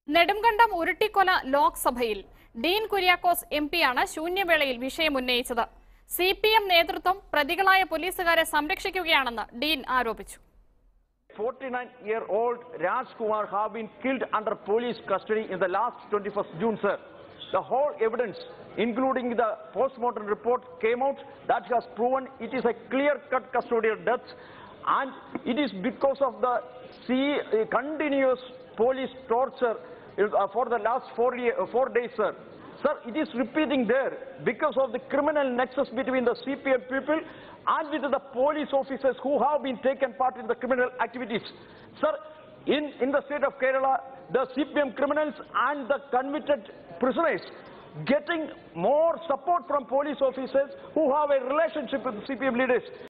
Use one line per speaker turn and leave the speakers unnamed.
Nedunkandam Urutikola Loksabhayil, Deen Kuriakose MPയാണ് ശൂന്യവേളയിൽ വിഷയം ഉന്നയിച്ചത്. CPM നേതൃത്വം പ്രതികളായ പോലീസുകാരെ സംരക്ഷിക്കുകയാണെന്ന് ഡീൻ ആരോപിച്ചു.
49-year-old Rajkumar have been killed under police custody in the last 21st June, sir. The whole evidence, including the post-mortem report, came out that has proven it is a clear-cut custodial death, and it is because of the continuous police torture for the last 4 days, sir. Sir, it is repeating there because of the criminal nexus between the CPM people and with the police officers who have been taken part in the criminal activities. Sir, in the state of Kerala, the CPM criminals and the convicted prisoners getting more support from police officers who have a relationship with the CPM leaders.